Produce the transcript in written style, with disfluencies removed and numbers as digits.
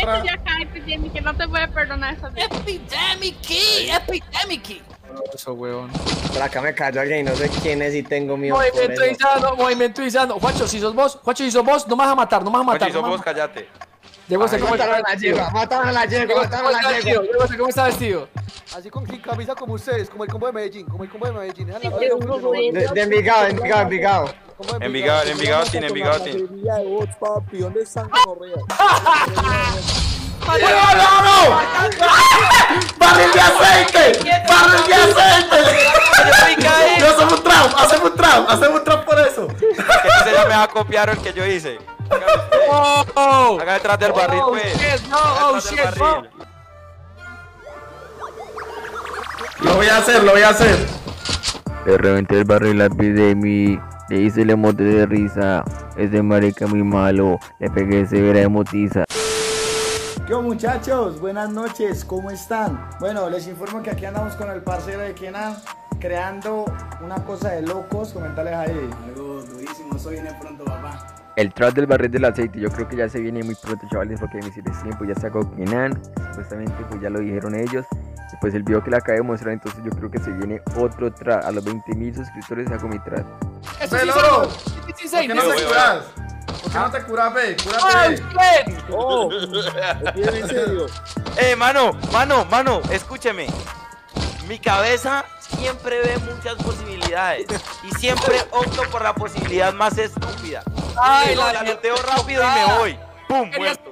barra. Ya acá, Epidemic, no te voy a perdonar esa vez. Epidemic. Eso, weón. Por acá me cayó alguien y no sé quién es y tengo miedo. Movimiento Isano. Juancho, si sos vos, no me vas a matar, no me vas a matar. Juancho, sos vos, cállate. Diego, sé cómo está Mataron a la yegua, mataron a la yegua, mataron a la yegua. Diego, sé cómo está vestido. Así sin camisa como ustedes, como el combo de Medellín, como el combo de Medellín. Sí, qué burro, De Envigado, Envigado. Envigado tiene. de bots, papi, ¿dónde están gonorreas? ¡Cuidado! ¡Barril de aceite! ¡Barril de aceite! No, hacemos un trap por eso. Que usted ya me va a copiar el que yo hice. Haga detrás del barril, pues. No, shit, no. Lo voy a hacer. Le reventé el barril a Epidemic, le hice el emote de risa, ese marica muy malo, le pegué severa emotiza. ¿Qué onda, muchachos? Buenas noches, ¿cómo están? Bueno, les informo que aquí andamos con el parcero de Kenan, creando una cosa de locos. Comentales ahí. Algo durísimo, eso viene pronto, papá. El trap del barril del aceite, yo creo que ya se viene muy pronto, chavales, porque en mis tiempo ya sacó Kenan, supuestamente pues ya lo dijeron ellos. Y pues el video que le acabo de mostrar, entonces yo creo que se viene otro trap. A los 20.000 suscriptores saco mi trap. Eso sí, Loro, ¿por ¿por qué no te curas? ¿Por qué no te curas, ve? Cúrate. Oh, en serio. Mano, escúcheme. Mi cabeza siempre ve muchas posibilidades y siempre opto por la posibilidad más estúpida. Ay, la luteo rápido y me voy. ¡Pum! Querías